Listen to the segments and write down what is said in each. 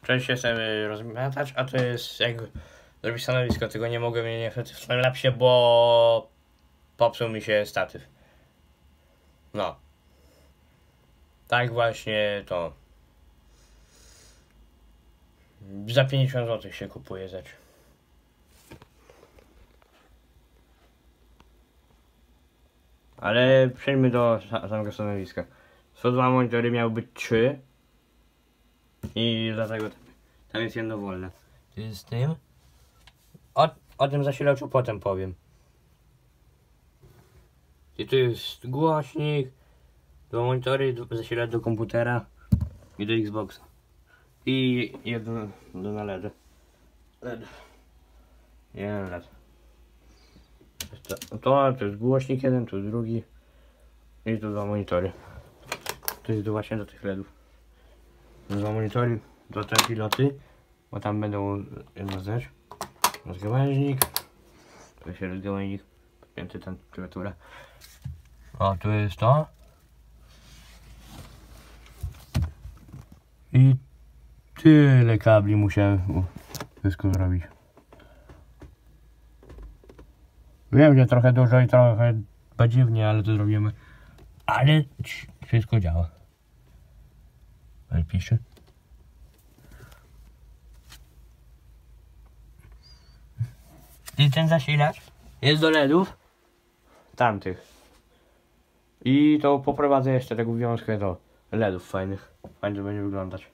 Cześć, jestem rozmiatacz, a to jest jak zrobić stanowisko, tego nie mogę mieć niestety w timelapsie, bo popsuł mi się statyw. No. Tak właśnie to. Za 50 zł się kupuje rzecz. Ale przejdźmy do samego stanowiska. Są dwa monitory, miały być 3. I dlatego tam jest jedno wolne. Z tym? O tym zasilaczu potem powiem. I tu jest głośnik, dwa monitory, zasilacz do komputera i do Xboxa. I jedno na LED. Jeden LED. To jest głośnik jeden, tu drugi. I tu dwa monitory. To jest właśnie do tych LEDów. Dwa monitory, do te piloty, bo tam będą jedno rzecz. Rozgałęźnik. Tu się rozgałęźnik, podpięty ten klawiatura. O, tu jest to. I tyle kabli musiałem wszystko zrobić. Wiem, że trochę dużo i trochę badziewnie, ale to zrobimy. Ale wszystko działa. Ale pisze. I ten zasilacz jest do LEDów tamtych. I to poprowadzę jeszcze tego wiązkę do LEDów fajnych. Fajnie to będzie wyglądać.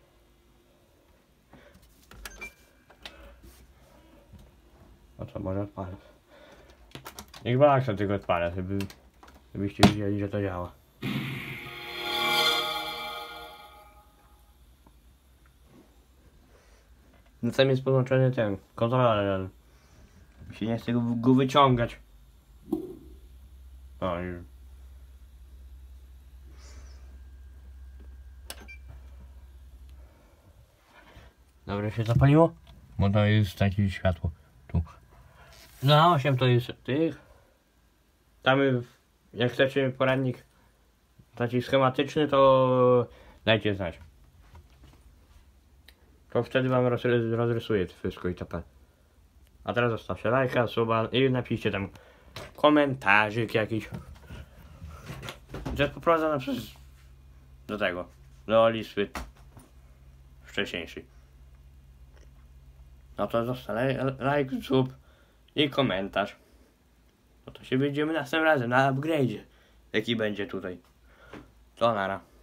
O co, może odpalę. Niech Baxa tylko odpalę, żebyście widzieli, że to działa. No tam jest podłączony ten kontroler. Mi się nie chce go wyciągać. O, już. Dobrze się zapaliło? Bo to jest takie światło. Tu. Na 8 to jest tych. Tam jak chcecie poradnik taki schematyczny, to dajcie znać. To wtedy wam rozrysuję wszystko i tapę. A teraz zostawcie lajka, suba i napiszcie tam komentarzyk jakiś. To jest poprowadzone do tego, do listy wcześniejszej. No to zostaw like, sub i komentarz. No to się widzimy następnym razem na upgrade'zie, jaki będzie tutaj. To nara.